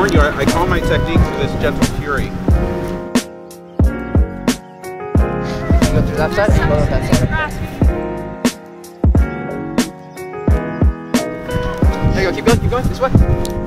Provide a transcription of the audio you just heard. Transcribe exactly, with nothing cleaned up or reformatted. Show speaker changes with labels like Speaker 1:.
Speaker 1: warn you, I, I call my technique for this gentle fury.
Speaker 2: You go through that side and go to that side. There you go, keep going, keep going, this way.